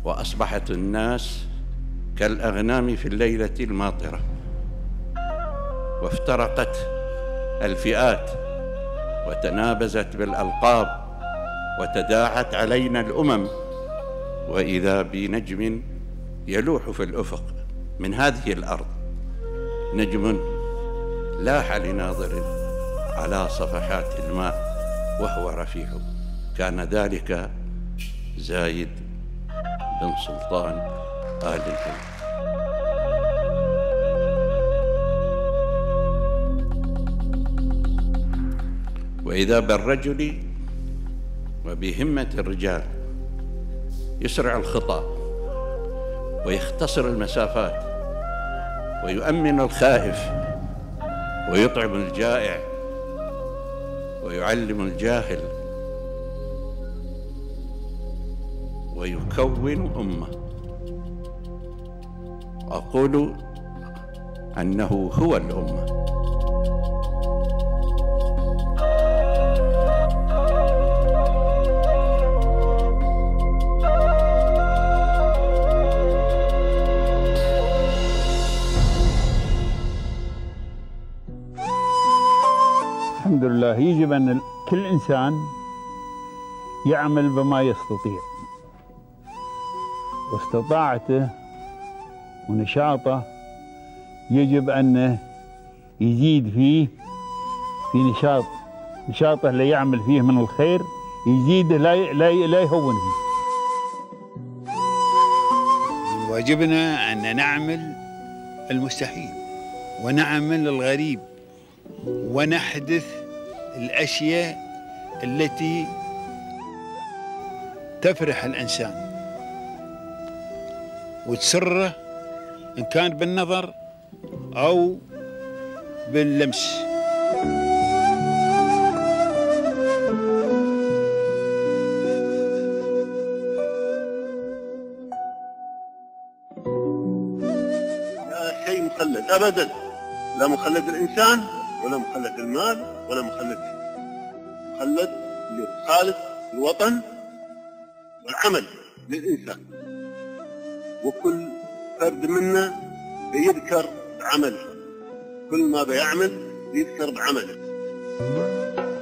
وأصبحت الناس كالأغنام في الليلة الماطرة، وافترقت الفئات وتنابزت بالألقاب وتداعت علينا الأمم، وإذا بنجم يلوح في الأفق من هذه الأرض، نجم لاح لناظر على صفحات الماء وهو رفيع. كان ذلك زايد بن سلطان آل الهند. وإذا بالرجل وبهمة الرجال يسرع الخطى ويختصر المسافات ويؤمن الخائف ويطعم الجائع ويعلم الجاهل ويكون أمة. أقول أنه هو الأمة. الحمد لله. يجب أن كل إنسان يعمل بما يستطيع، واستطاعته ونشاطه يجب أن يزيد فيه في نشاطه اللي يعمل فيه من الخير يزيده، لا يهون فيه. من واجبنا أن نعمل المستحيل ونعمل الغريب ونحدث الأشياء التي تفرح الإنسان وتسره، إن كان بالنظر أو باللمس. لا شيء مخلد أبدا، لا مخلد الإنسان ولا مخلد المال ولا مخلد شيء. مخلد لخالص الوطن والعمل للإنسان، وكل فرد منا بيذكر بعمله، كل ما بيعمل يذكر بعمله.